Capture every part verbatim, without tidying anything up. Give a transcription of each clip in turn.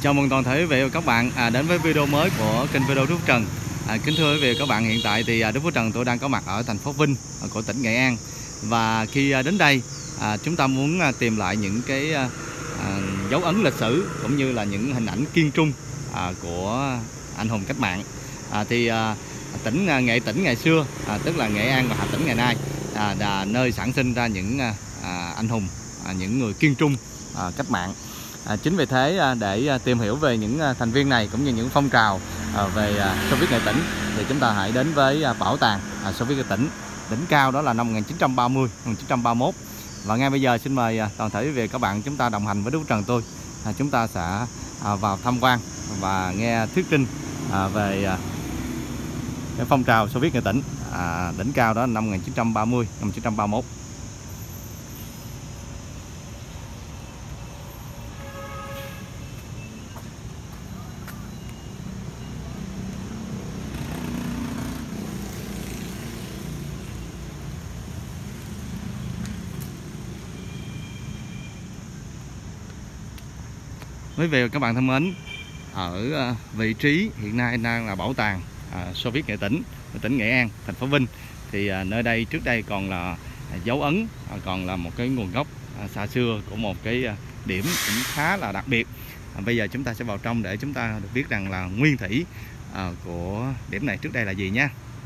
Chào mừng toàn thể quý vị và các bạn à, đến với video mới của kênh video Đức Phước Trần. À, kính thưa quý vị và các bạn, hiện tại thì à, Đức Phước Trần tôi đang có mặt ở thành phố Vinh à, của tỉnh Nghệ An. Và khi à, đến đây à, chúng ta muốn à, tìm lại những cái à, à, dấu ấn lịch sử cũng như là những hình ảnh kiên trung à, của anh hùng cách mạng. À, thì à, tỉnh à, Nghệ tỉnh ngày xưa, à, tức là Nghệ An và Hà Tĩnh ngày nay à, là nơi sản sinh ra những à, anh hùng, à, những người kiên trung à, cách mạng. À, chính vì thế à, để tìm hiểu về những à, thành viên này cũng như những phong trào à, về à, Xô Viết Nghệ Tĩnh thì chúng ta hãy đến với à, bảo tàng à, Xô Viết Nghệ Tĩnh. Đỉnh cao đó là năm một nghìn chín trăm ba mươi, một nghìn chín trăm ba mươi mốt. Và ngay bây giờ xin mời à, toàn thể quý vị các bạn chúng ta đồng hành với Đức Phước Trần tôi. À, chúng ta sẽ à, vào tham quan và nghe thuyết trình à, về à, cái phong trào Xô Viết Nghệ Tĩnh. À, đỉnh cao đó là năm một nghìn chín trăm ba mươi, năm một nghìn chín trăm ba mươi mốt. Quý vị và các bạn thân mến, ở vị trí hiện nay đang là bảo tàng à, Xô Viết Nghệ Tĩnh ở tỉnh Nghệ An, thành phố Vinh. Thì à, nơi đây trước đây còn là à, dấu ấn, à, còn là một cái nguồn gốc à, xa xưa của một cái à, điểm cũng khá là đặc biệt. À, bây giờ chúng ta sẽ vào trong để chúng ta được biết rằng là nguyên thủy à, của điểm này trước đây là gì nha.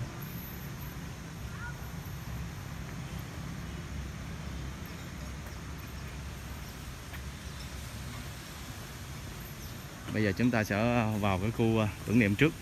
Bây giờ chúng ta sẽ vào cái khu tưởng niệm trước.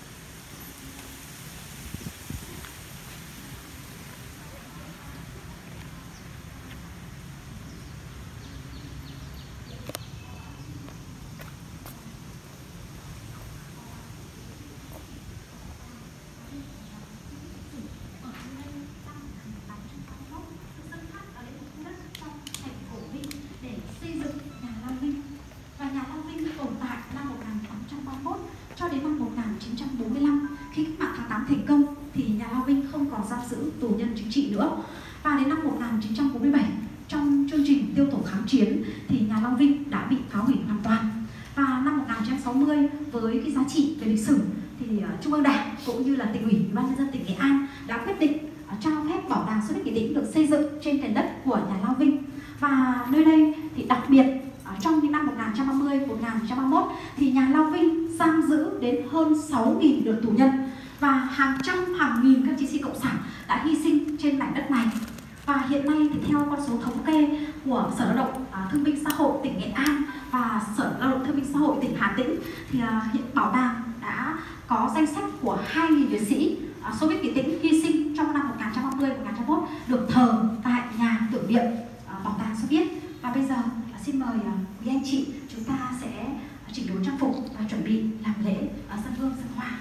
Cho đến năm một nghìn chín trăm bốn mươi lăm, khi cách mạng tháng tám thành công thì nhà lao Vinh không còn giam giữ tù nhân chính trị nữa. Và đến năm một nghìn chín trăm bốn mươi bảy, trong chương trình tiêu tổ kháng chiến thì nhà lao Vinh đã bị phá hủy hoàn toàn. Và năm một nghìn chín trăm sáu mươi, với cái giá trị về lịch sử thì Trung ương Đảng cũng như là tỉnh ủy, Ủy ban nhân dân tỉnh Nghệ An đã quyết định trao phép bảo tàng Xô Viết Nghệ Tĩnh được xây dựng trên nền đất của nhà lao Vinh. Và nơi đây thì đặc biệt trong những năm một nghìn chín trăm ba mươi, một nghìn chín trăm ba mươi mốt thì nhà lao Vinh giam giữ đến hơn sáu nghìn lượt tù nhân và hàng trăm hàng nghìn các chiến sĩ cộng sản đã hy sinh trên mảnh đất này. Và hiện nay thì theo con số thống kê của Sở Lao động Thương binh Xã hội tỉnh Nghệ An và Sở Lao động Thương binh Xã hội tỉnh Hà Tĩnh thì hiện bảo tàng đã có danh sách của hai nghìn liệt sĩ Xô Viết Nghệ Tĩnh hy sinh trong năm một nghìn chín trăm ba mươi, một nghìn chín trăm ba mươi mốt được thờ tại nhà tưởng niệm bảo tàng Xô Viết. Và bây giờ xin mời quý anh chị chúng ta sẽ chỉnh đốn trang phục và chuẩn bị làm lễ ở sân hương sân hoa.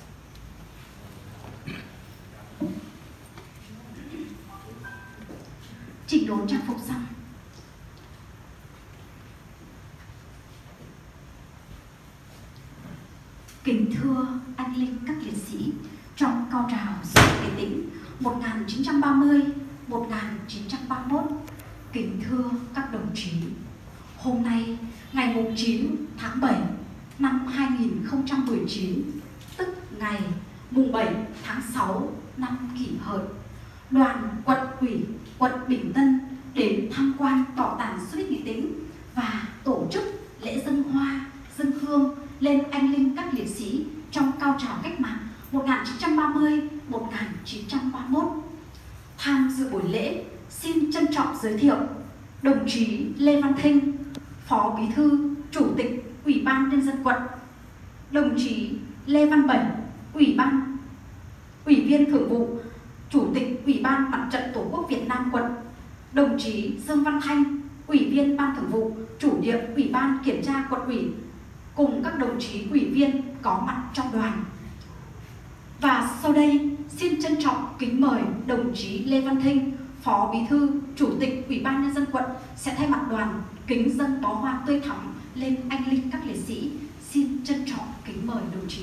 Chỉnh đốn trang phục xong, kính thưa anh linh các liệt sĩ trong cao trào Xô Viết Nghệ Tĩnh một nghìn chín trăm ba mươi, một nghìn chín trăm ba mươi mốt. Kính thưa các đồng chí, hôm nay ngày chín tháng bảy năm hai nghìn không trăm mười chín, tức ngày mùng bảy tháng sáu năm Kỷ Hợi, đoàn quận ủy quận Bình Tân đến tham quan bảo tàng Xô Viết Nghệ Tĩnh và tổ chức lễ dâng hoa, dâng hương lên anh linh các liệt sĩ trong cao trào cách mạng một nghìn chín trăm ba mươi, một nghìn chín trăm ba mươi mốt. Tham dự buổi lễ xin trân trọng giới thiệu đồng chí Lê Văn Thinh, Phó Bí thư, Chủ tịch Ủy ban Nhân dân quận; đồng chí Lê Văn Bảy, Ủy ban Ủy viên Thường vụ, Chủ tịch Ủy ban Mặt trận Tổ quốc Việt Nam quận; đồng chí Dương Văn Thanh, Ủy viên Ban Thường vụ, Chủ nhiệm Ủy ban Kiểm tra quận ủy, cùng các đồng chí ủy viên có mặt trong đoàn. Và sau đây xin trân trọng kính mời đồng chí Lê Văn Thinh, Phó Bí thư, Chủ tịch Ủy ban Nhân dân quận sẽ thay mặt đoàn kính dâng bó hoa tươi thắm lên anh linh các liệt sĩ. Xin trân trọng kính mời đồng chí.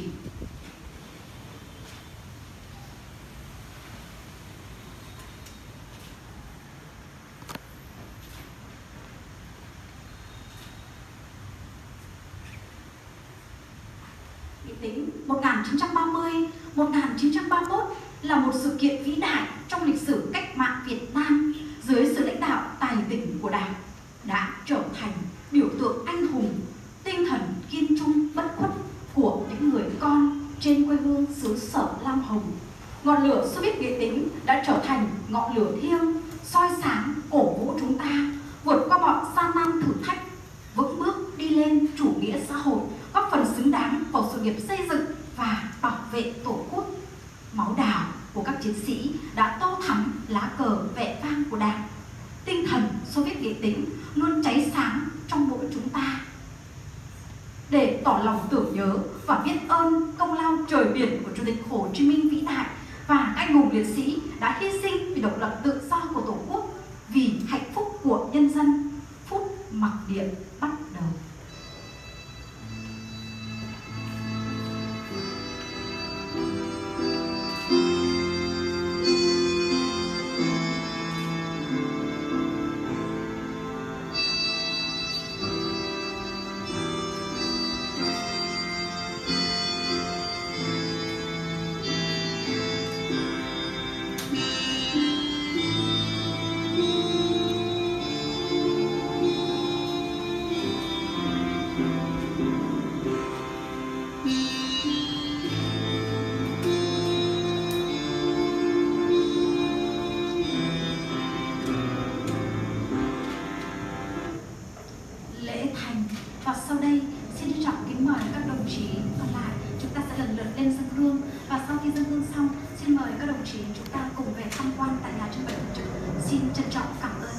nghìn chín trăm ba mươi đến một nghìn chín trăm ba mươi mốt là một sự kiện vĩ đại trong lịch sử cách mạng Việt Nam dưới sự lãnh đạo tài tình của Đảng, đã trở thành biểu tượng anh hùng, tinh thần kiên trung bất khuất của những người con trên quê hương xứ sở Lam Hồng. Ngọn lửa Xô Viết Nghệ Tĩnh đã trở thành ngọn lửa thiêng, soi sáng cổ vũ chúng ta vượt qua mọi gian nan thử thách, vững bước đi lên chủ nghĩa xã hội, góp phần xứng đáng vào sự nghiệp xây dựng và bảo vệ Tổ quốc. Máu đào của các chiến sĩ đã tô thắm lá cờ vẻ vang của Đảng. Tinh thần Xô Viết Nghệ Tĩnh luôn cháy sáng trong mỗi chúng ta. Để tỏ lòng tưởng nhớ và biết ơn công lao trời biển của Chủ tịch Hồ Chí Minh vĩ đại và các anh hùng liệt sĩ đã hy sinh vì độc lập tự do của Tổ quốc, vì hạnh phúc của nhân dân, phút mặc niệm bắt đầu. Và sau đây xin trân trọng kính mời các đồng chí còn lại, chúng ta sẽ lần lượt lên dâng hương, và sau khi dâng hương xong xin mời các đồng chí chúng ta cùng về tham quan tại nhà trưng bày thường trực. Xin trân trọng cảm ơn.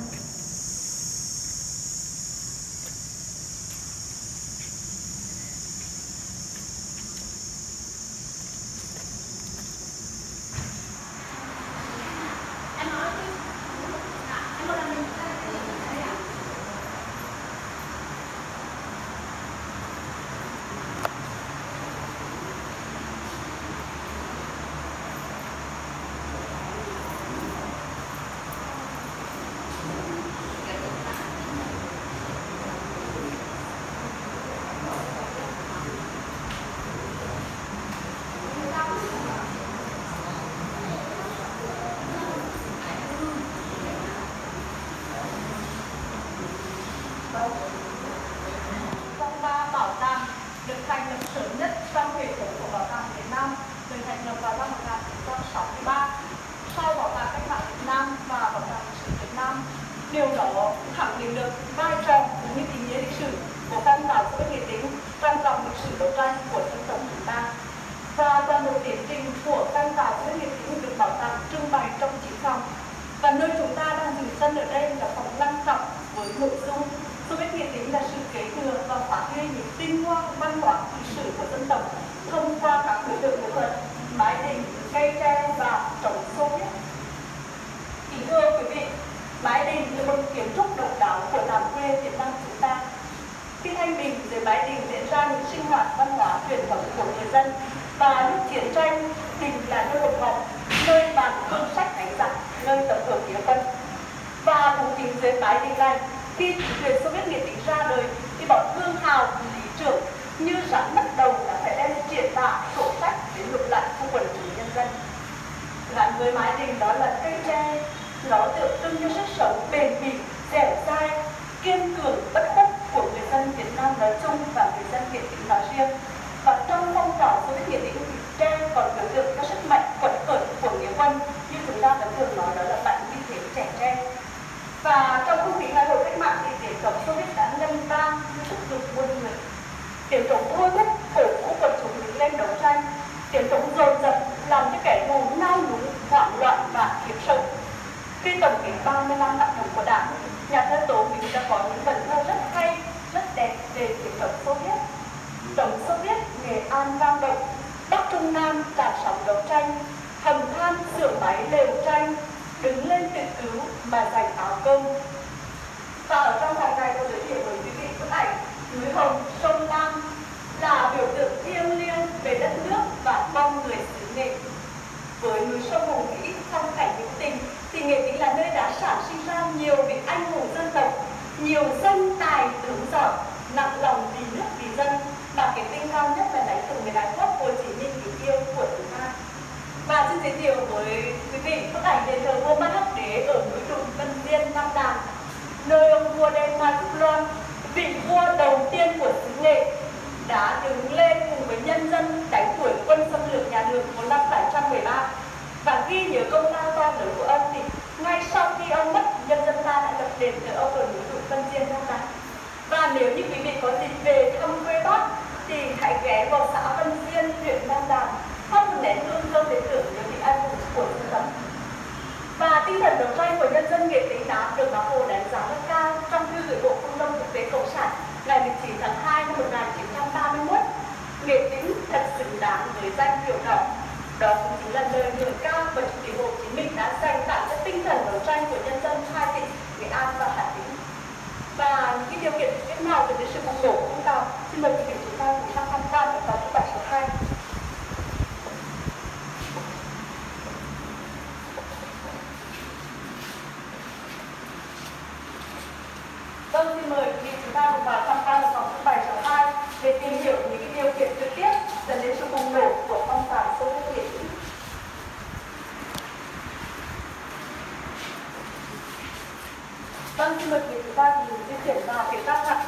Trong ba bảo tàng được thành lập sớm nhất trong hệ thống của Bảo tàng Việt Nam, được thành lập vào năm một nghìn chín trăm sáu mươi ba. Sau Bảo tàng Cách mạng Việt Nam và Bảo tàng Lịch sử Việt Nam, điều đó khẳng định được vai trò cũng như ý nghĩa lịch sử của căn bảo Xô Viết Nghệ Tĩnh trong dòng lịch sử đấu tranh của dân tộc chúng ta. Và toàn bộ tiến trình của căn bảo Xô Viết Nghệ Tĩnh được bảo tàng trưng bày trong chín phòng. Và nơi chúng ta đang dừng chân ở đây là phòng năm trọng với nội dung Xô Viết Nghệ Tĩnh là sự kế thừa và phát huy những tinh hoa văn hóa lịch sử của dân tộc thông qua các đối tượng nghệ thuật, mái đình, cây tre và trống Xô Viết. Kính thưa quý vị, mái đình là một kiến trúc độc đáo của làng quê Việt Nam chúng ta. Khi thanh bình dưới mái đình diễn ra những sinh hoạt văn hóa truyền thống của người dân, và lúc chiến tranh, đình là nơi họp họp, nơi bàn hương sách đánh giặc, nơi tập hợp nghĩa quân. Và cũng chính dưới mái đình này, khi chính quyền Xô Viết Nghệ Tĩnh ra đời, thì bọn Thương Hào, Lý Trưởng như rắn mất đầu đã phải đem triển tả sổ sách để ngược lại trong quần chúng nhân dân. Gắn với mái đình đó là cây tre, nó tượng trưng cho sức sống bền bỉ, dẻo dai, kiên cường, bất khuất của người dân Việt Nam nói chung và người dân Nghệ Tĩnh nói riêng. Và trong phong trào Xô Viết Nghệ Tĩnh thì tre còn biểu tượng cho sức mạnh quật khởi của nghĩa quân, như chúng ta vẫn thường nói đó là mạnh như thế trẻ tre. Và trong không khí ngày hội cách mạng thì tiếng trống Xô Viết đã ngân vang như sức lực muôn người. Tiếng trống thôi thúc cổ vũ quần chúng đứng lên đấu tranh. Tiếng trống dồn dập làm cho kẻ thù nao núng, hoảng loạn và khiếp sợ. Khi tổng kết ba mươi năm hoạt động của Đảng, nhà thơ Tố Hữu đã có những vần thơ rất hay, rất đẹp về tiếng trống Xô Viết. Trống Xô Viết, Nghệ An vang động, Bắc Trung Nam tràn sóng đấu tranh, hầm than xưởng máy lều tranh, đứng lên tự cứu mà giành áo cơm. Và ở trong phòng này tôi giới thiệu với quý vị bức ảnh núi Hồng, sông Lam là biểu tượng thiêng liêng về đất nước và con người xứ Nghệ. Với núi sông hùng vĩ trong cảnh hữu tình, thì Nghệ Tĩnh là nơi đã sản sinh ra nhiều vị anh hùng dân tộc, nhiều dân tài tướng giỏi, nặng lòng vì nước vì dân, và cái tinh cao nhất là lãnh tụ người Đại Quốc Hồ Chí Minh yêu của chúng ta. Và xin giới thiệu với quý vị bức ảnh đền thờ vua Ma Hắc Đế ở núi Trùng Vân Viên, Nam Đàn, nơi ông vua Đen Ma Trúc Loan, vị vua đầu tiên của xứ Nghệ, đã đứng lên cùng với nhân dân đánh đuổi quân xâm lược nhà Đường vào năm bảy trăm mười ba. Và ghi nhớ công lao to lớn của ông thì ngay sau khi ông mất, nhân dân ta đã lập đền thờ ông ở núi Trùng Vân Viên, Nam Đàn. Và nếu như quý vị có dịp về thăm quê Bắc thì hãy ghé vào xã Vân Viên, huyện Nam Đàn, thắp một nén hương thơm để tưởng nhớ vị anh hùng của dân tộc. Và tinh thần đấu tranh của nhân dân Nghệ Tĩnh đã được Bác Hồ đánh giá rất cao trong thư gửi Bộ Phương Đông Thực tế Cộng sản ngày mười chín tháng hai năm một nghìn chín trăm ba mươi mốt. Nghệ Tĩnh thật xứng đáng với danh hiệu đỏ. Đó cũng chính là lời ngợi ca mà Chủ tịch Hồ Chí Minh đã dành tặng cho tinh thần đấu tranh của nhân dân hai tỉnh Nghệ An và Hà Tĩnh. Và những cái điều kiện thời tiết nào về cái sự bùng nổ cũng nào, xin mời quý vị chúng ta cùng sang tham quan ở phòng bảy số hai. Vâng, xin mời quý vị chúng ta cùng vào tham quan ở phòng bảy số hai để tìm hiểu những cái điều kiện thời tiết dẫn đến sự bùng nổ của phong trào Xô Viết Nghệ Tĩnh. Vâng, xin mời quý vị chúng ta cùng di chuyển vào phía Bắc ạ.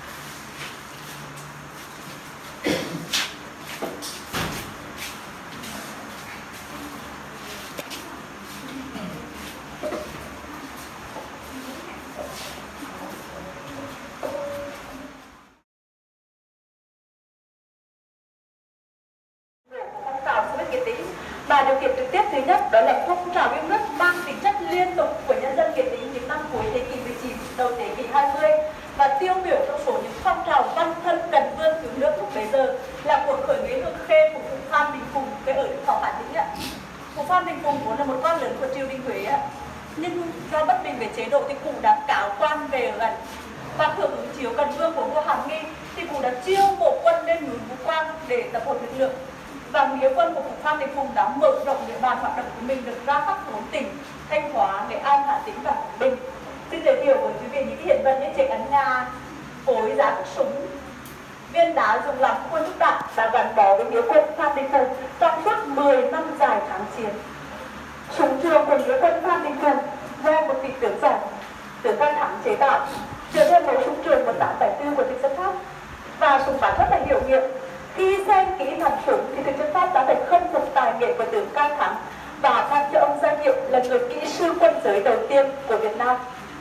Và điều kiện trực tiếp thứ nhất đó là phong trào yêu nước mang tính chất liên tục của nhân dân Nghệ Tĩnh những năm cuối thế kỷ mười chín, đầu thế kỷ hai mươi. Và tiêu biểu trong số những phong trào văn thân cần vươn cứu nước lúc bấy giờ là cuộc khởi nghĩa Hương Khê của cụ Phan Đình Phùng cái ở Đức Thọ Hà Tĩnh ạ. Cụ Phan Đình Phùng vốn là một con lớn của triều đình Huế ạ, nhưng do bất bình về chế độ thì cụ đã cáo quan về ở ẩn. Và hưởng ứng chiếu cần vương của vua Hàm Nghi thì cụ đã chiêu mộ quân lên núi Vũ Quang để tập hợp lực lượng. Và nghĩa quân của cụ Phan Đình Phùng đã mở rộng địa bàn hoạt động của mình được ra khắp bốn tỉnh Thanh Hóa, Nghệ An, Hà Tĩnh và Quảng Bình. Xin giới thiệu với quý vị những hiện vật như chiếc ấn nga, phối giá các súng, viên đá dùng làm quân lựu đạn đã gắn bó với nghĩa quân Phan Đình Phùng trong suốt mười năm dài kháng chiến. Súng trường của nghĩa quân Phan Đình Phùng do một vị tướng giỏi, tướng Văn Thắng chế tạo, dựa theo mẫu súng trường một tám bảy tư của thực dân Pháp. Và súng bắn rất là hiệu nghiệm. Khi xem kỹ nòng súng thì thực dân Pháp đã phải khâm phục tài nghệ của tướng Can Thắng và ban cho ông danh hiệu là người kỹ sư quân giới đầu tiên của Việt Nam.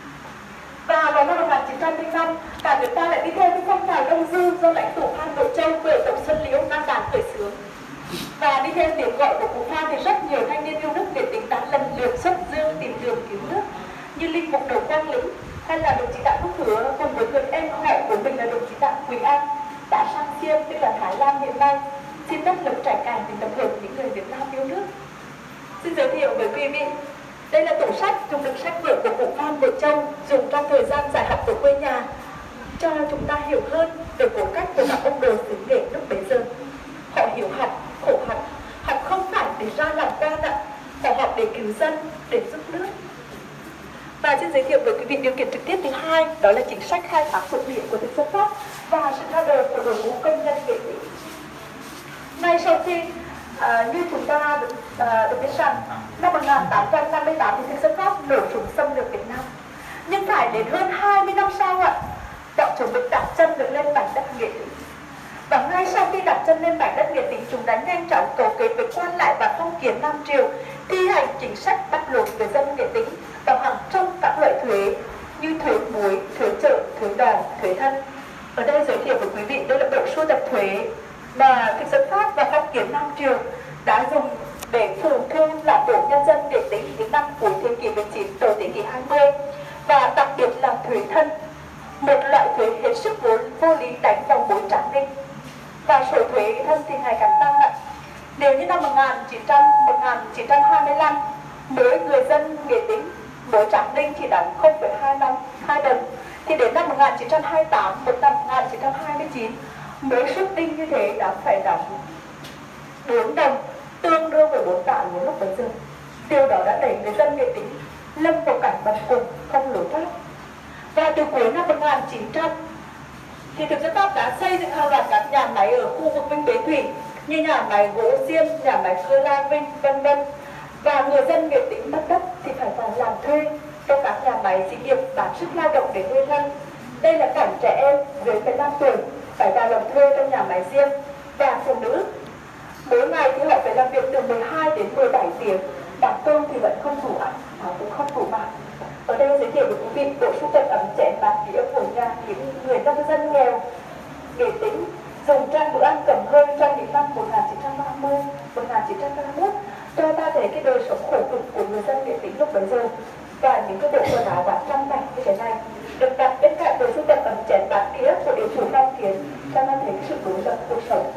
Và vào năm một nghìn chín trăm lẻ năm, cả nước ta lại đi theo cái phong trào Đông Dương do lãnh tụ Phan Bội Châu quê ở Tổng Xuân Liễu, Nam Đàn khởi xướng. Và đi theo tiếng gọi của cụ Phan thì rất nhiều thanh niên yêu nước Nghệ Tĩnh đã lần lượt xuất dương tìm đường cứu nước, như linh mục Đầu Quang Lĩnh hay là đồng chí Đặng Quốc Hứa cùng với người em họ của mình là đồng chí Đặng Quỳnh An đã sang Xiêm, tức là Thái Lan hiện nay, xin đất lực trải cảnh để tập hợp những người Việt Nam yêu nước. Xin giới thiệu với quý vị, đây là tủ sách dùng đựng sách vở của cụ Phan Bội Châu dùng trong thời gian dài học ở quê nhà, cho chúng ta hiểu hơn về cuộc cách của các ông đồ xứ Nghệ lúc bấy giờ. Họ hiểu học, khổ học, học không phải để ra làm quan ạ, họ học để cứu dân, để giúp nước. Và xin giới thiệu với quý vị điều kiện trực tiếp thứ hai, đó là chính sách khai thác thuộc địa của thực dân Pháp và sự ra đời của đội ngũ công nhân Nghệ Tĩnh. Ngay sau khi à, như chúng ta được, à, được biết rằng năm một nghìn tám trăm năm mươi tám thì thực dân Pháp nổ súng xâm lược Việt Nam, nhưng phải đến hơn hai mươi năm sau ạ, bọn chúng được đặt chân được lên mảnh đất Nghệ Tĩnh. Và ngay sau khi đặt chân lên mảnh đất Nghệ Tĩnh, chúng đã nhanh chóng cấu kết với quan lại và phong kiến Nam Triều thi hành chính sách bắt buộc về dân Nghệ Tĩnh bằng hàng trăm các loại thuế như thuế muối, thuế chợ, thuế đò, thuế thân. Ở đây giới thiệu với quý vị, đây là bộ sưu tập thuế mà thực dân Pháp và phong kiến Nam Triều đã dùng để phù thu làm đổ nhân dân Nghệ Tĩnh những năm cuối thế kỷ mười chín, đầu thế kỷ hai mươi, và đặc biệt là thuế thân, một loại thuế hết sức vô, vô lý đánh vào mối trắng đinh. Và số thuế thân thì ngày càng tăng ạ. Nếu như năm một nghìn chín trăm hai mươi lăm, mỗi người dân Nghệ Tĩnh mỗi trắng đinh chỉ đóng không phẩy hai đồng, thì đến năm một nghìn chín trăm hai mươi tám, một năm một nghìn chín trăm hai mươi chín, mỗi suất đinh như thế đã phải đóng bốn đồng, tương đương với bốn tạ lúa lúc bấy giờ. Điều đó đã đẩy người dân Nghệ Tĩnh lâm vào cảnh bần cùng, không lối thoát. Và từ cuối năm một nghìn chín trăm thì thực dân Pháp đã xây dựng hàng loạt các nhà máy ở khu vực Vinh Bế Thủy, như nhà máy gỗ Xiêm, nhà máy cưa Lan Vinh, vân vân. Và người dân Nghệ Tĩnh mất đất thì phải vào làm thuê trong các nhà máy xí nghiệp bán sức lao động để nuôi thân. Đây là cảnh trẻ em dưới mười lăm tuổi phải vào làm thuê trong nhà máy riêng, và phụ nữ mỗi ngày thì họ phải làm việc từ mười hai đến mười bảy tiếng, bán cơm thì vẫn không đủ ăn, họ cũng không đủ mặc. Ở đây giới thiệu với quý vị bộ sưu tập ấm chén bát đĩa của nhà những người nông dân nghèo Nghệ Tĩnh dùng trang bữa ăn cầm hơi trong những năm một nghìn chín trăm ba mươi, một nghìn chín trăm ba mươi mốt, cho ta thấy cái đời sống khổ cực của người dân Nghệ Tĩnh lúc bấy giờ. Và những cái bộ quần áo bán trăm mảnh như thế này được đặt bên cạnh bộ sưu tập ấm chén bát đĩa của địa chủ Long Kiến, cho ta thấy sự đối lập cuộc sống.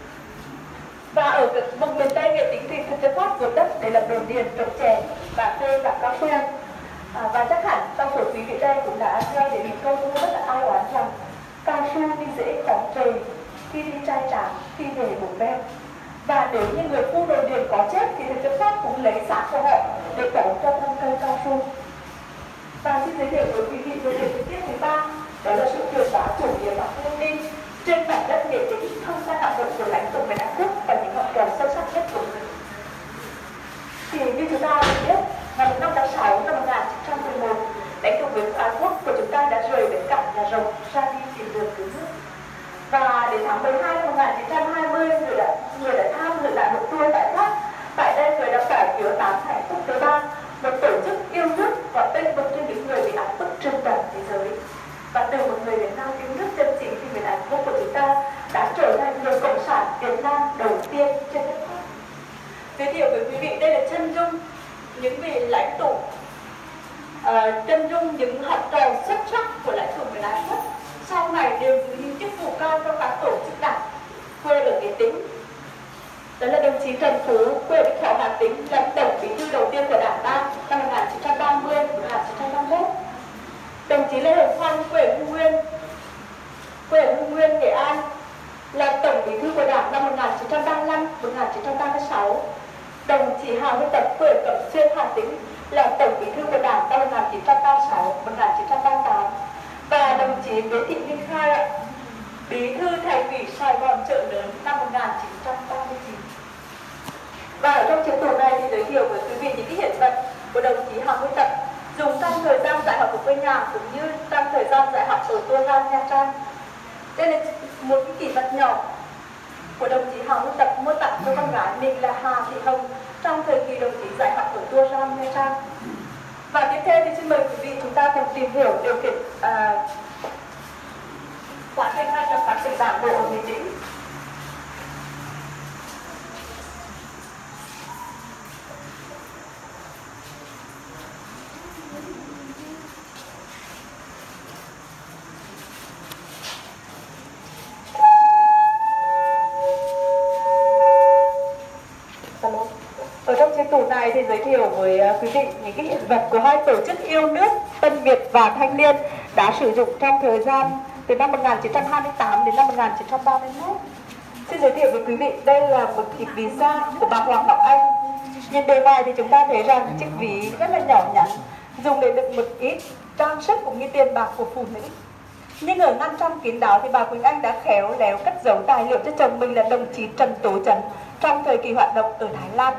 Và ở vùng miền Tây Nghệ Tĩnh thì thực chất phát vượt đất để làm đồn điền, trồng chè và thuê và cao su. À, và chắc hẳn trong số quý vị đây cũng đã nghe để bị câu thơ rất là ai oán rằng cao su đi dễ khó trời, khi đi trai tráng, khi về bụng beo. Và nếu như người phu đồn điền có chết thì thực chất phát cũng lấy xác của họ để cấu cho thân cây cao su. Và xin giới thiệu với quý vị về điều tiết thứ ba, đó là sự truyền bá chủ nghĩa Mác Lênin trên mảnh đất Nghệ Tĩnh thông qua hoạt động của lãnh tụ miền Nam Quốc và những hoạt động sâu sắc nhất của người. Thì như chúng ta biết, ngày năm tháng sáu năm một nghìn chín trăm mười một, lãnh tụ Nguyễn Ái Quốc của chúng ta đã rời bến cảng Nhà Rồng ra đi tìm đường cứu nước. Và đến tháng mười hai năm một nghìn chín trăm hai mươi, người đã người đã tham dự đại hội tour tại Pháp. Tại đây người đã cải phiếu tám hạnh phúc thứ ba, một tổ chức yêu nước và tên bật cho những người bị áp bức trên toàn thế giới. Và từ một người Việt Nam yêu nước chân chính thì Nguyễn Ái Quốc của chúng ta đã trở thành người cộng sản Việt Nam đầu tiên trên đất nước. Giới thiệu với quý vị đây là chân dung những vị lãnh tụ, uh, chân dung những học trò xuất sắc của lãnh tụ Nguyễn Ái Quốc sau này đều giữ những chức vụ cao trong các tổ chức đảng quê ở Nghệ Tĩnh. Đó là đồng chí Trần Phú, quê ở Thọ Hà Tĩnh, làm tổng bí thư đầu tiên của Đảng ta năm một nghìn chín trăm ba mươi đến một nghìn chín trăm ba mươi mốt. Đồng chí Lê Hồng Phong, quê ở Hưng Nguyên, quê ở Hưng Nguyên, Nghệ An, làm tổng bí thư của Đảng năm một nghìn chín trăm ba mươi lăm đến một nghìn chín trăm ba mươi sáu. Đồng chí Hà Huy Tập, quê ở Cẩm Xuyên, Hà Tĩnh, làm tổng bí thư của Đảng năm một nghìn chín trăm ba mươi sáu đến một nghìn chín trăm ba mươi tám. Và đồng chí Nguyễn Thị Minh Khai, bí thư Thành ủy Sài Gòn Chợ Lớn năm một nghìn chín trăm ba mươi chín. Và ở trong chiến tù này thì giới thiệu với quý vị những cái hiện vật của đồng chí Hà Huy Tập dùng trong thời gian dạy học ở quê nhà cũng như trong thời gian dạy học ở Tour Ran Nha Trang. Đây là một cái kỷ vật nhỏ của đồng chí Hà Huy Tập mô tặng cho con gái mình là Hà Thị Hồng trong thời kỳ đồng chí dạy học ở Tour Ran Nha Trang. Và tiếp theo thì xin mời quý vị chúng ta cùng tìm hiểu điều kiện à, quá trình thành lập các tỉnh đảng bộ ở Nghệ Tĩnh. Ở trong chiến tù này thì giới thiệu với quý vị những cái hiện vật của hai tổ chức yêu nước Tân Việt và Thanh Niên đã sử dụng trong thời gian từ năm một nghìn chín trăm hai mươi tám đến năm một nghìn chín trăm ba mươi mốt. Xin giới thiệu với quý vị, đây là một chiếc ví da của bà Hoàng Ngọc Anh. Nhìn bề ngoài thì chúng ta thấy rằng chiếc ví rất là nhỏ nhắn, dùng để đựng một ít trang sức cũng như tiền bạc của phụ nữ. Nhưng ở ngăn trong kín đáo thì bà Quỳnh Anh đã khéo léo cất giấu tài liệu cho chồng mình là đồng chí Trần Tố Trấn trong thời kỳ hoạt động ở Thái Lan.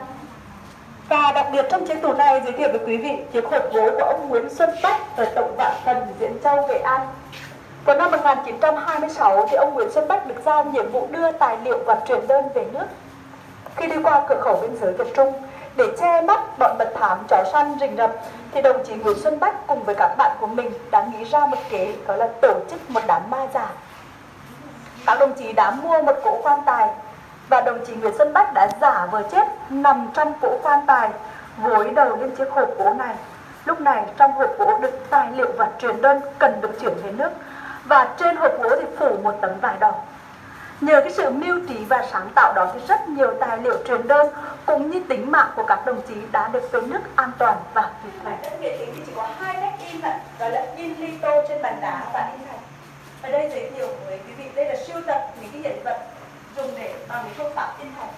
Và đặc biệt trong chiến tù này giới thiệu với quý vị chiếc hộp gỗ của ông Nguyễn Xuân Bách ở Tổng Vạn Thần, Diễn Châu, Nghệ An. Vào năm một nghìn chín trăm hai mươi sáu thì ông Nguyễn Xuân Bách được giao nhiệm vụ đưa tài liệu và truyền đơn về nước. Khi đi qua cửa khẩu biên giới Việt Trung để che mắt bọn mật thám chó săn rình rập thì đồng chí Nguyễn Xuân Bách cùng với các bạn của mình đã nghĩ ra một kế, đó là tổ chức một đám ma giả. Các đồng chí đã mua một cỗ quan tài và đồng chí Nguyễn Xuân Bách đã giả vờ chết nằm trong cỗ quan tài, gối đầu lên chiếc hộp gỗ này. Lúc này trong hộp gỗ đựng tài liệu và truyền đơn cần được chuyển về nước, và trên hộp gỗ thì phủ một tấm vải đỏ. Nhờ cái sự mưu trí và sáng tạo đó thì rất nhiều tài liệu truyền đơn cũng như tính mạng của các đồng chí đã được về nước an toàn và kịp thời. Đất Nghệ Tĩnh thì chỉ có hai cách in ạ, đó là in lito trên bàn đá và in thạch. Ở đây giới thiệu với quý vị, đây là sưu tập những cái hiện vật dùng để bằng cái phương pháp in thạch.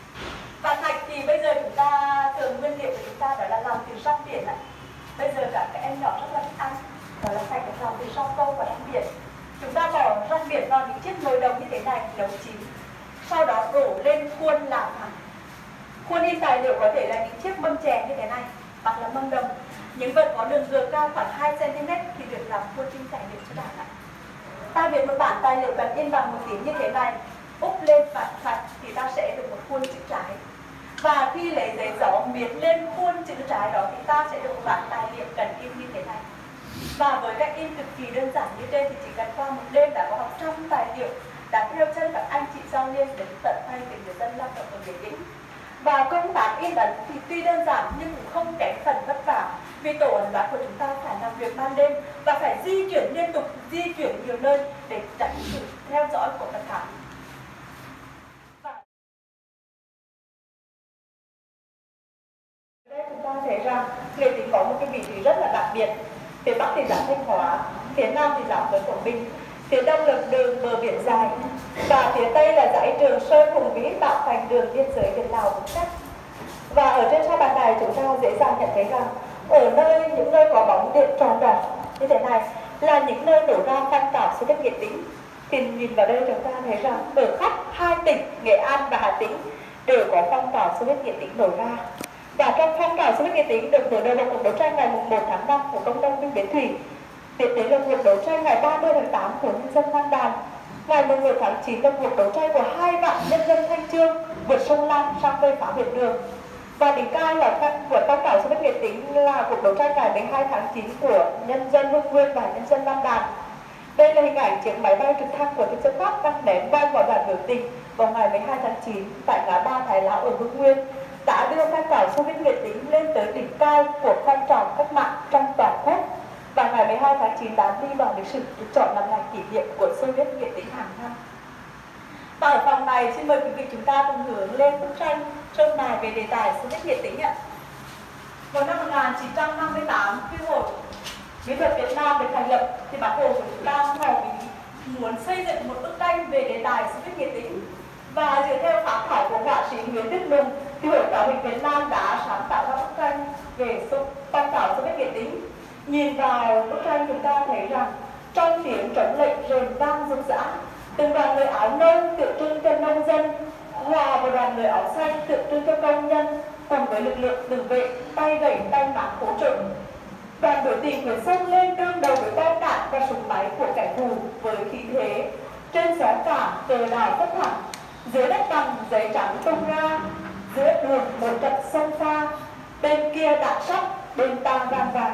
Và thạch thì bây giờ chúng ta thường nguyên liệu của chúng ta đó là làm từ rong biển ạ. Bây giờ cả các em nhỏ rất là thích ăn, đó là thạch được làm từ rong câu và rong biển. Chúng ta bỏ rong biển vào những chiếc nồi đồng như thế này nấu chín. sau đó đổ lên khuôn làm hàng. Khuôn in tài liệu có thể là những chiếc mâm chè như thế này hoặc là mâm đồng. Những vật có đường dừa cao khoảng hai xăng ti mét thì được làm khuôn in tài liệu cho đàn ạ. Ta viết một bản tài liệu cần in bằng một tiếng như thế này, úp lên phản phạch thì ta sẽ được một khuôn chữ trái. Và khi lấy giấy gió miết lên khuôn chữ trái đó thì ta sẽ được một bản tài liệu cần in như thế này. Và với cách in cực kỳ đơn giản như trên thì chỉ cần qua một đêm đã có hàng trăm tài liệu đã theo chân các anh chị giao liên đến tận tay để người dân lao động ở Nghệ Tĩnh. Và công tác in ấn thì tuy đơn giản nhưng cũng không kém phần vất vả, vì tổ ấn đoán của chúng ta phải làm việc ban đêm và phải di chuyển liên tục, di chuyển nhiều nơi để tránh sự theo dõi của tất cả. Đây chúng ta thấy rằng Nghệ Tĩnh có một cái vị trí rất là đặc biệt. Phía Bắc thì giáp Thanh Hóa, phía Nam thì giáp với Quảng Bình, phía Đông là đường bờ biển dài và phía Tây là dãy Trường Sơn hùng vĩ tạo thành đường biên giới Việt Lào vững chắc. Và ở trên sa bàn này chúng ta dễ dàng nhận thấy rằng ở nơi những nơi có bóng điện tròn tròn như thế này là những nơi nổ ra phong trào Xô Viết Nghệ Tĩnh. Thì nhìn vào đây chúng ta thấy rằng ở khắp hai tỉnh Nghệ An và Hà Tĩnh đều có phong trào Xô Viết Nghệ Tĩnh nổ ra. Và trong phong trào Xô Viết Nghệ Tĩnh được mở đầu bằng cuộc đấu tranh ngày một tháng năm của công nông binh Bến Thủy, tiếp đến là cuộc đấu tranh ngày ba mươi tháng tám của nhân dân Nam Đàn, ngày mùng một tháng chín là cuộc đấu tranh của hai vạn nhân dân Thanh Chương vượt sông Lam sang vây phá Việt Đường. Và đỉnh cao là của phong trào Xô Viết Nghệ Tĩnh là cuộc đấu tranh ngày mười hai tháng chín của nhân dân Hưng Nguyên và nhân dân Nam Đàn. Đây là hình ảnh chiếc máy bay trực thăng của thực dân Pháp đang ném bom vào đoàn biểu tình vào ngày mười hai tháng chín tại ngã ba Thái Lão ở Hưng Nguyên, đã đưa phong trào Xô Viết Nghệ Tĩnh lên tới đỉnh cao của phong trào cách mạng trong toàn quốc. Và ngày mười hai tháng chín đã đi vào lịch sử được chọn làm ngày kỷ niệm của Xô Viết Nghệ Tĩnh hàng năm. Và ở phòng này xin mời quý vị chúng ta cùng hướng lên bức tranh sơn mài về đề tài Xô Viết Nghệ Tĩnh ạ. Vào năm một nghìn chín trăm năm mươi tám, khi Hội Mỹ thuật Việt Nam được thành lập thì Bác Hồ của chúng ta hào ý muốn xây dựng một bức tranh về đề tài Xô Viết Nghệ Tĩnh. Và dựa theo phác thảo của họa sĩ Nguyễn Đức Nùng thì Hội Tạo hình Việt Nam đã sáng tạo ra bức tranh về phong trào Xô Viết Nghệ Tĩnh. Nhìn vào bức tranh chúng ta thấy rằng trong tiếng trống lệnh rền vang rực rã, từng đoàn người áo nâu tượng trưng cho nông dân hòa vào đoàn người áo xanh tượng trưng cho công nhân, cùng với lực lượng tự vệ tay gậy tay mã hỗ trợ. Đoàn biểu tình của sông lên đương đầu với bom đạn và súng máy của kẻ thù với khí thế trên xóm cả cờ đảo phất thẳng, dưới đất bằng giấy trắng tung ra, giữa đường một trận sông pha, bên kia đạn sắt, bên ta vàng vàng.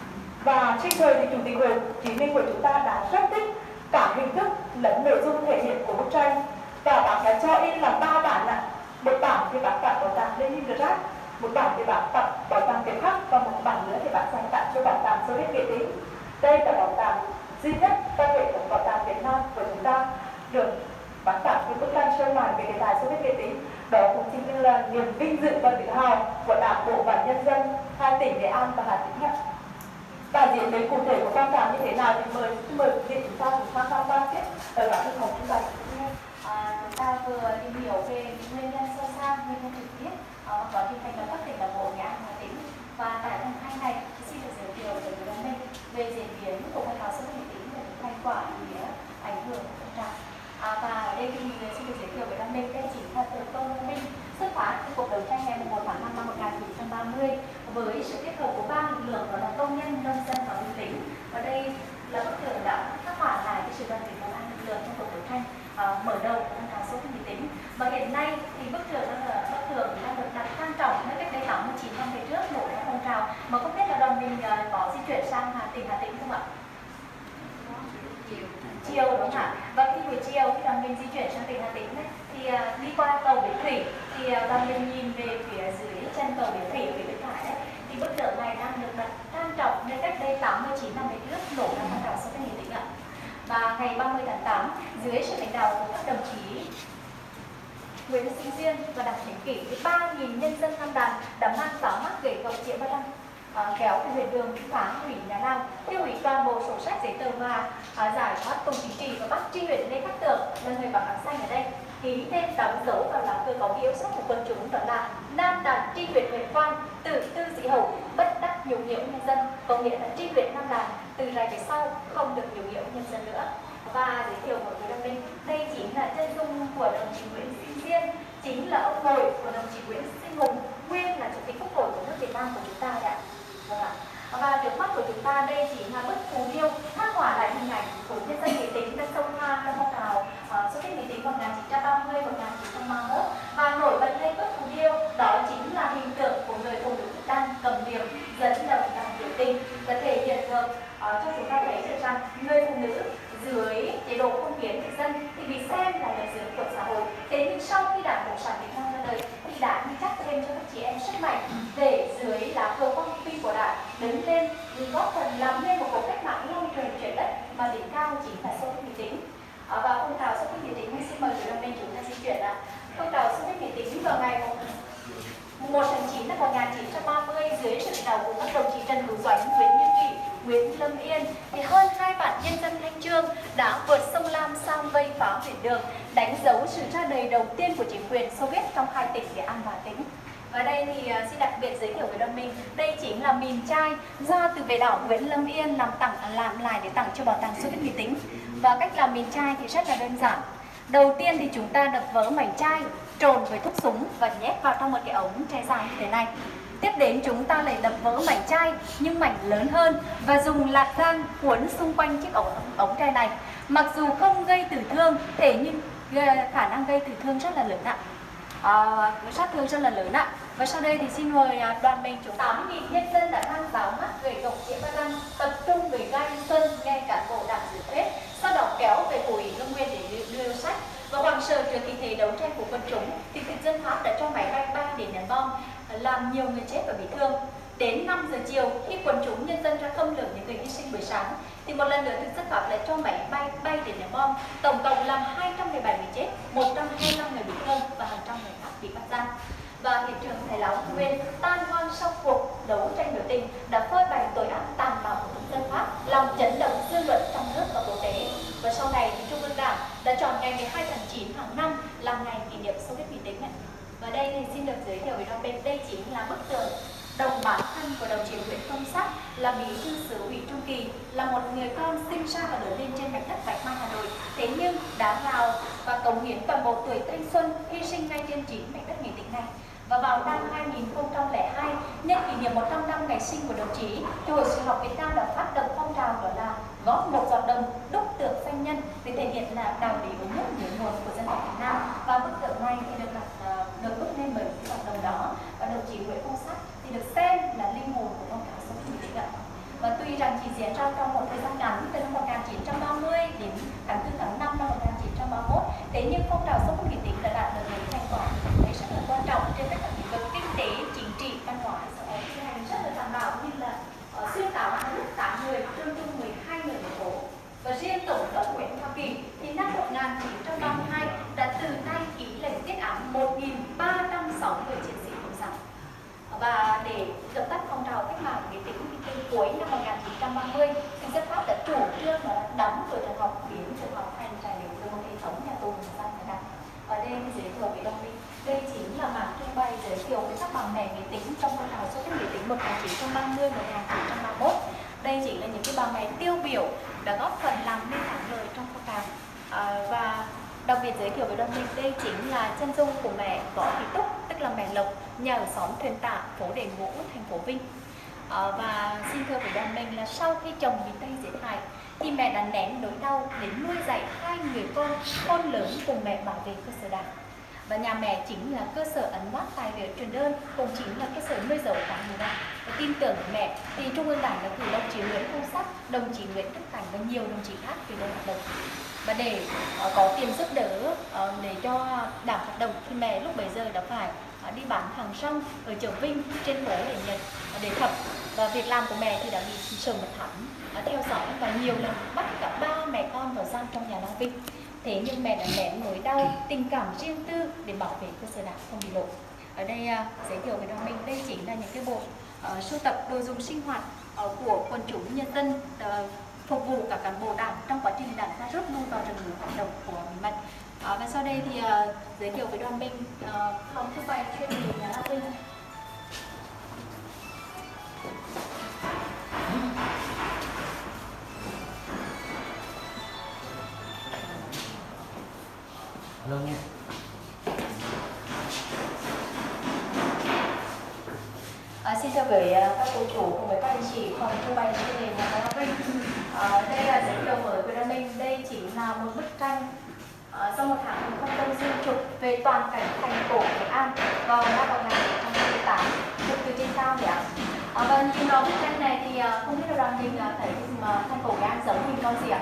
Và trên thời thì Chủ tịch Hồ Chí Minh của chúng ta đã rất thích cả hình thức lẫn nội dung thể hiện của bức tranh, và bác đã cho in làm ba bản ạ. Một bản thì bác tặng bảo tàng Leningrad, một bản thì bác tặng bảo tàng Việt Bắc, và một bản nữa thì bác dành tặng cho bảo tàng Xô Viết Nghệ Tĩnh. Đây là bảo tàng duy nhất trong hệ thống bảo tàng Việt Nam của chúng ta được bác tặng cái bức tranh sơn mài về đề tài Xô Viết Nghệ Tĩnh. Đó cũng chính là niềm vinh dự và tự hào của Đảng bộ và nhân dân hai tỉnh Nghệ An và Hà Tĩnh. Và diễn biến cụ thể của phong trào như thế nào thì mời mời quý vị chúng ta cùng tham gia quan tiếp ở các cái phòng trưng bày. À, chúng ta vừa tìm hiểu về những nguyên nhân sơ xa, nguyên nhân trực tiếp uh, quá trình thành lập các tỉnh đồng bộ Nghệ An và Hà Tĩnh. Và tại phần hai này xin được giới thiệu tới quý vị về diễn biến của phong trào Xô Viết Nghệ Tĩnh và những thành quả ý nghĩa ảnh hưởng của phong trào. À, và ở đây thì xin được giới thiệu với Đăng Minh, đây chính là từ công minh xuất phát từ cuộc đấu tranh ngày một tháng năm năm một nghìn chín trăm ba mươi với sự kết hợp của ba lực lượng, đó là công nhân, nông dân và binh lính. Và đây là bức tường đã khắc họa lại cái sự đoàn kết của ba lực lượng trong cuộc đấu tranh uh, mở đầu của phong trào Xô Viết Nghệ Tĩnh. Và hiện nay thì bức tường đang là bức tường đang được đặt trang trọng nơi cách đây tám mươi chín năm về trước nổ ra phong trào, mà không biết là đoàn mình uh, có di chuyển sang Hà Tĩnh Hà Tĩnh không ạ? Chiều, chiều đúng không ạ? Và khi buổi chiều khi đoàn mình di chuyển sang tỉnh Hà Tĩnh ấy, thì uh, đi qua cầu Bến Thủy thì uh, đoàn mình nhìn về phía dưới chân cầu Bến Thủy ở phía bên phải đấy, thì bức tượng này đang được đặt trang trọng nơi cách đây tám mươi chín năm về trước nổ ra phong trào Xô Viết Nghệ Tĩnh ạ. Và ngày ba mươi tháng tám, dưới sự lãnh đạo của các đồng chí Nguyễn Sinh Duyên và Đặng Chính Kỷ, thì ba nghìn nhân dân Nam Đàn đã mang pháo mắc gậy gộc chĩa ba lăng uh, kéo từ huyện đường phá hủy nhà lao, tiêu hủy toàn bộ sổ sách giấy tờ và uh, giải thoát công chính trị, và bắt truy huyện Lê Khắc Tượng là người bằng áo xanh ở đây ký tên đóng dấu vào lá cờ có ghi yêu sách của quân chúng, đó là Nam Đàn tri huyện Huệ Quan, tự tư dị hậu, bất đắc nhục nhiễu nhân dân, có nghĩa là tri huyện Nam Đàn từ này về sau không được nhục nhiễu nhân dân nữa. Và giới thiệu một người đồng minh, đây chính là chân dung của đồng chí Nguyễn tiên chính là ông nội của đồng chí Nguyễn Sinh Hùng, nguyên là Chủ tịch Quốc hội của nước Việt Nam của chúng ta ạ. Vâng ạ. Và trước mắt của chúng ta đây chỉ là bức phù điêu khắc họa lại hình ảnh của nhân dân Nghệ Tĩnh đã sông pha trong phong trào Xô Viết Nghệ Tĩnh vào một nghìn chín trăm ba mươi và một nghìn chín trăm ba mươi mốt. Và nổi bật lên bức phù điêu đó chính là hình tượng của người phụ nữ đang cầm liềm dẫn đầu đảng biểu tình, và thể hiện được uh, cho chúng ta thấy được rằng người phụ nữ dưới chế độ phong kiến thực dân thì bị xem là lợi dưỡng của xã hội. Thế nhưng sau khi Đảng Cộng sản Việt Nam ra đời thì đã đi chắc thêm cho các chị em sức mạnh để dưới lá cờ quang huy của Đảng đứng lên góp phần làm nên một cuộc cách mạng long trời chuyển đất mà đỉnh cao chính là Xô Viết Nghệ Tĩnh. À, và phong trào Xô Viết Nghệ Tĩnh, xin mời quý đồng minh chúng ta di chuyển ạ. Phong trào Xô Viết Nghệ Tĩnh vào ngày một tháng chín năm một nghìn chín trăm ba mươi dưới sự lãnh đạo của các đồng chí Trần Hữu Doãn, Nguyễn Như Kỷ, Nguyễn Lâm Yên thì hơn hai vạn nhân dân Thanh Chương đã vượt sông Lam sang vây phá huyện Đường, đánh dấu sự ra đời đầu tiên của chính quyền Xô Viết trong hai tỉnh Nghệ An và Hà Tĩnh. Ở đây thì uh, xin đặc biệt giới thiệu với đồng minh, đây chính là mìn chai ra từ về đảo Nguyễn Lâm Yên làm tặng làm lại để tặng cho bảo tàng Xô Viết Nghệ Tĩnh. Và cách làm mìn chai thì rất là đơn giản. Đầu tiên thì chúng ta đập vỡ mảnh chai, trộn với thuốc súng và nhét vào trong một cái ống chai dài như thế này. Tiếp đến chúng ta lại đập vỡ mảnh chai nhưng mảnh lớn hơn và dùng lạt gan cuốn xung quanh chiếc ống, ống chai này. Mặc dù không gây tử thương, thế nhưng khả năng gây tử thương rất là lớn ạ. À, sát thương rất là lớn ạ. Và sau đây thì xin mời đoàn mình chúng tám nghìn nhân dân đã đang giáo mắt gửi gộc chĩa ba răng, tập trung gửi gai xuân nghe cán bộ đảng dự thuyết, sau đó kéo về phủ ủy Hưng Nguyên để đưa sách. Và hoảng sợ trước tình thế đấu tranh của quân chúng thì thực dân Pháp đã cho máy bay bay để ném bom, làm nhiều người chết và bị thương. Đến năm giờ chiều, khi quần chúng nhân dân ra khâm lường những người hy sinh buổi sáng, thì một lần nữa thực dân Pháp lại cho máy bay bay để ném bom, tổng cộng làm hai trăm mười bảy người chết, một trăm hai mươi lăm người bị thương và hàng trăm người khác bị bắt giam. Và hiện trường Thầy Lão Nguyên tan hoang sau cuộc đấu tranh biểu tình đã phơi bày tội ác tàn bạo của thực dân Pháp, làm chấn động dư luận trong nước và quốc tế. Và sau này thì Trung ương Đảng đã chọn ngày mười hai tháng chín hàng năm làm ngày kỷ niệm Xô Viết Nghệ Tĩnh. Và đây thì xin được giới thiệu với đoàn bên, đây chính là bức tượng đồng bản thân của đồng chí Nguyễn Công Sắc, là bí thư xứ ủy Trung Kỳ, là một người con sinh ra và lớn lên trên mảnh đất Bạch Mai, Hà Nội. Thế nhưng đã vào và cống hiến toàn bộ tuổi thanh xuân, hy sinh ngay trên chính mảnh đất Nghệ Tĩnh này. Và vào năm hai nghìn không trăm lẻ hai, nhân kỷ niệm một trăm năm ngày sinh của đồng chí, thì Hội Sử học Việt Nam đã phát động phong trào đó là góp một giọt đồng đúc tượng danh nhân để thể hiện là đạo lý uống nước nhớ nguồn của dân tộc Việt Nam. Và bức tượng này thì được đặt được đúc lên bởi giọt đồng đó, và đồng chí Nguyễn Công Sắc thì được xem là linh hồn của phong trào Xô Viết Nghệ Tĩnh. Và tuy rằng chỉ diễn ra trong một thời gian ngắn từ năm một nghìn chín trăm ba mươi đến tháng tư tháng năm năm một nghìn chín trăm ba mươi mốt, thế nhưng phong trào Xô Viết Nghệ Tĩnh đã đạt được những thành quả rất là quan trọng trên tất cả lĩnh vực kinh tế, chính trị, văn hóa, xã hội, thi hành rất là tàn bạo như là uh, xuyên tạc hai mươi tám người, tương đương mười hai người một phố. Và riêng tổng thống Nguyễn Hoa Kỳ thì năm một nghìn chín trăm ba mươi hai đã từ nay ký lệnh kết án một nghìn ba trăm sáu mươi chiến sĩ cộng sản. Và để dập tắt phong trào cách mạng Nghệ Tĩnh thì từ cuối năm một nghìn chín trăm ba mươi, thực dân Pháp đã chủ trương là đóng cửa trường học, biến trường học thành trại liệu từ một hệ thống nhà tù giam nhà đặc. Ở đây thì giới thiệu với đồng minh, đây chính là mảng trưng bày giới thiệu với các bà mẹ Nghệ Tĩnh trong phong trào Xô Viết Nghệ Tĩnh một nghìn chín trăm ba mươi đến một nghìn chín trăm ba mươi mốt. Đây chính là những cái bà mẹ tiêu biểu đã góp phần làm nên thắng lợi trong phong trào. À, và đặc biệt giới thiệu với đồng minh, đây chính là chân dung của mẹ Võ Thị Túc, tức là mẹ Lộc, nhà ở xóm Thuyền Tạ, phố Đền Ngũ, thành phố Vinh. À, và xin thưa với đoàn mình là sau khi chồng bị Tây giết hại thì mẹ đã nén nỗi đau để nuôi dạy hai người con con lớn cùng mẹ bảo vệ cơ sở đảng. Và nhà mẹ chính là cơ sở ấn bác tài liệu truyền đơn, cũng chính là cơ sở nuôi dấu cả người đảng. Và tin tưởng của mẹ thì Trung ương Đảng đã cử đồng chí Nguyễn Công Sắc, đồng chí Nguyễn Đức Cảnh và nhiều đồng chí khác về đây hoạt động. Và để uh, có tiền giúp đỡ uh, để cho đảng hoạt động thì mẹ lúc bấy giờ đã phải uh, đi bán hàng rong ở chợ Vinh trên phố để nhận uh, để thập. Và việc làm của mẹ thì đã bị Sở Mật Thám uh, theo dõi và nhiều lần bắt cả ba mẹ con vào giam trong nhà lao Vinh. Thế nhưng mẹ đã nén nỗi đau, tình cảm riêng tư để bảo vệ cơ sở đảng không bị lộ. Ở đây uh, giới thiệu với đoàn mình, đây chính là những cái bộ uh, sưu tập đồ dùng sinh hoạt uh, của quần chúng nhân dân, uh, phục vụ cả cán bộ đảng trong quá trình đảng ta rút lui vào rừng núi hoạt động của mình. Uh, và sau đây thì uh, giới thiệu với đoàn mình uh, phòng trưng bày chuyên về nhà lao Vinh. Hello nha. thưa với các cô chủ cùng với các anh chị phòng trưng bày chuyên đề nhà văn Long Vinh. À, đây là giới thiệu với quý Đăng Minh. Đây chính là một bức tranh à, do một hãng không công riêng chụp về toàn cảnh thành cổ Nghệ An vào năm một nghìn chín trăm chín mươi tám, chụp từ trên cao nhé. À, và nhìn vào bức tranh này thì không biết là Đăng Minh thấy thành cổ Nghệ An giống hình con gì ạ?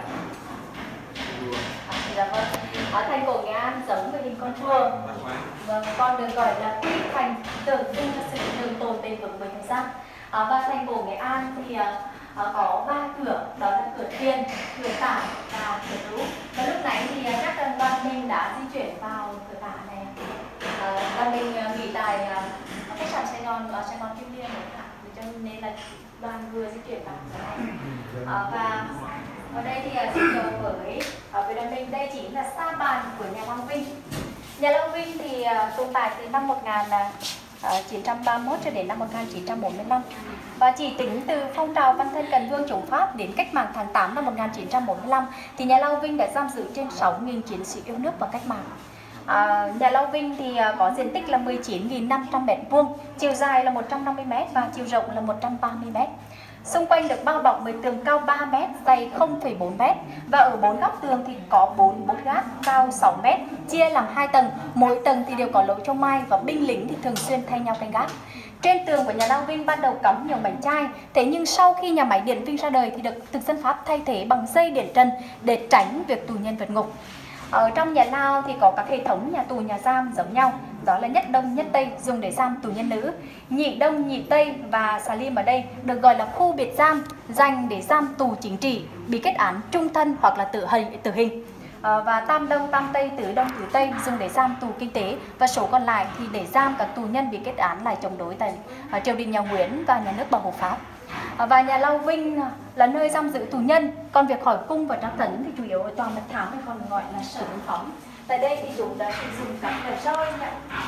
À, thì là vâng. À, thành cổ Nghệ An giống với hình con cua. Vâng, con được gọi là quy thành, tượng trưng cho sự trường tồn bền vững với thời gian. À, và thành cổ Nghệ An thì à, có ba cửa, đó là cửa tiền, cửa tả và cửa rú. Và lúc nãy thì à, chắc rằng đoàn mình đã di chuyển vào cửa tả này. À, đoàn mình à, nghỉ tại à, khách sạn Sài Gòn ở Sài Gòn Kim Liên này, cho nên là đoàn vừa di chuyển vào cửa này. À, và ở đây thì uh, xin nhờ với uh, với đoàn mình, đây chính là sa bàn của nhà Long Vinh. Nhà Long Vinh thì uh, tồn tại từ năm một nghìn chín trăm ba mươi mốt cho đến năm một nghìn chín trăm bốn mươi lăm, và chỉ tính từ phong trào văn thân Cần Vương chống Pháp đến cách mạng tháng tám năm một nghìn chín trăm bốn mươi lăm thì nhà Long Vinh đã giam giữ trên sáu nghìn chiến sĩ yêu nước và cách mạng. À, nhà Long Vinh thì uh, có diện tích là mười chín nghìn năm trăm mét vuông, chiều dài là một trăm năm mươi mét và chiều rộng là một trăm ba mươi mét. Xung quanh được bao bọc bởi tường cao ba mét, dày không phẩy bốn mét, và ở bốn góc tường thì có bốn bốt gác cao sáu mét, chia làm hai tầng, mỗi tầng thì đều có lỗ châu mai và binh lính thì thường xuyên thay nhau canh gác. Trên tường của nhà Long Vinh ban đầu cắm nhiều mảnh chai, thế nhưng sau khi nhà máy điện Vinh ra đời thì được thực dân Pháp thay thế bằng dây điện trần để tránh việc tù nhân vượt ngục. Ở trong nhà Lao thì có các hệ thống nhà tù nhà giam giống nhau, đó là nhất Đông nhất Tây dùng để giam tù nhân nữ, nhị Đông nhị Tây và xà lim ở đây được gọi là khu biệt giam dành để giam tù chính trị bị kết án trung thân hoặc là tử hình, tử hình. À, và tam Đông tam Tây tứ Đông tứ Tây dùng để giam tù kinh tế, và số còn lại thì để giam các tù nhân bị kết án lại chống đối tại uh, triều đình nhà Nguyễn và nhà nước Bảo hộ Pháp. À, và nhà Long Vinh là nơi giam giữ tù nhân, còn việc hỏi cung và tra tấn thì chủ yếu ở tòa mật thám hay còn gọi là sở ứng phóng. Tại đây thì chúng đã sử dụng các loại roi nhé.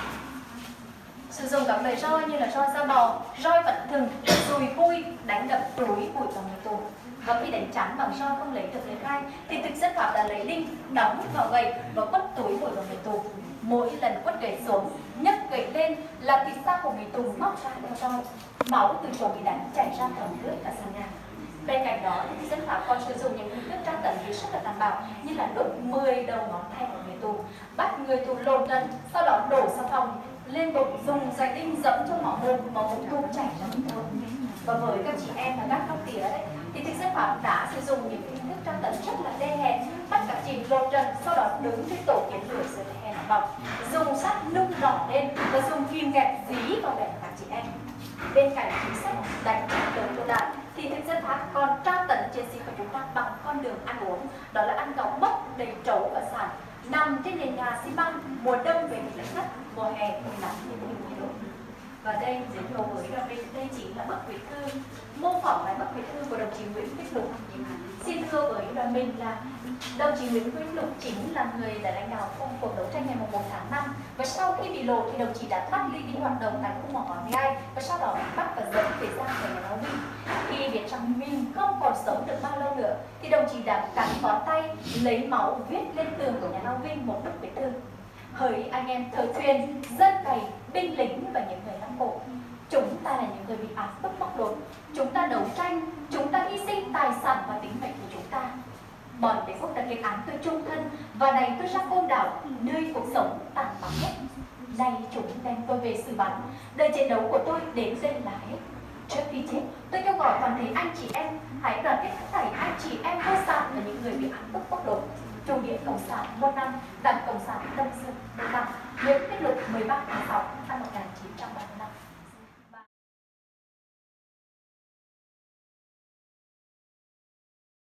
Sử dụng các loại roi như là roi da bò, roi vặn thừng, dùi cui, đánh đập túi bụi vào người tù. Và khi đánh chắn bằng roi không lấy được lời khai thì thực dân Pháp đã lấy đinh đóng vào gậy và quất túi bụi vào người tù. Mỗi lần quất gậy xuống, nhấc gậy lên là thịt da của người tù móc ra theo roi, máu từ chỗ bị đánh chảy ra thấm ướt cả sàn nhà. Bên cạnh đó, thì dân Pháp còn sử dụng những hình thức tra tấn hết sức là tàn bạo như là đốt mười đầu ngón tay của người tù, bắt người tù lột trần, sau đó đổ xà phòng lên bụng, dùng dây đinh dẫm trong máu mồm, máu bụng tù chảy ra bên thôi. Và với các chị em là các khóc tía đấy, thì thực dân Pháp đã sử dụng những hình thức tra tấn rất là đê hèn, bắt các chị lột trần, sau đó đứng trên tổ kiến lửa dưới đê hèn bọc, dùng sắt nung đỏ lên và dùng kim kẹp dí vào đầu các chị em. Bên cạnh chính sách đánh đập lừa đạn thì thực dân Pháp còn tra tấn chiến sĩ của chúng ta bằng con đường ăn uống, đó là ăn gạo mốc đầy trấu và sàn, nằm trên nền nhà xi măng, mùa đông về lạnh ngắt, mùa hè thì nắng như bốn mươi độ. Và đây giới thiệu với đoàn mình, đây chính là bức viết thư mô phỏng lại bức viết thư của đồng chí Nguyễn Viết Lục. Xin thưa với đoàn mình là đồng chí Nguyễn Viết Lục chính là người đã lãnh đạo công cuộc đấu tranh ngày một tháng năm, và sau khi bị lộ thì đồng chí đã thoát ly đi hoạt động tại khu mỏ Hòn Gai, và sau đó bị bắt và dẫn về giam về nhà Long Vinh. Khi biết rằng mình không còn sống được bao lâu nữa thì đồng chí đã cắn ngón tay lấy máu viết lên tường của nhà Long Vinh một bức viết thư: hỡi anh em thợ thuyền, dân cày, binh lính và những người Nam Bộ, chúng ta là những người bị áp bức bóc lột, chúng ta đấu tranh, chúng ta hy sinh tài sản và tính mệnh của chúng ta. Bọn đế quốc đã kết án tôi trung thân và đẩy tôi ra côn đảo nơi cuộc sống tàn bạo nhất. Nay chúng đem tôi về xử bắn, đời chiến đấu của tôi đến đây là hết. Trước khi chết, tôi kêu gọi toàn thể anh chị em hãy đoàn kết tất thảy anh chị em vô sản và những người bị áp bức bóc lột. Chủ nghĩa cộng sản một năm, Đảng Cộng sản Đông Dương một năm. Nguyễn Viết Lục mười ba tháng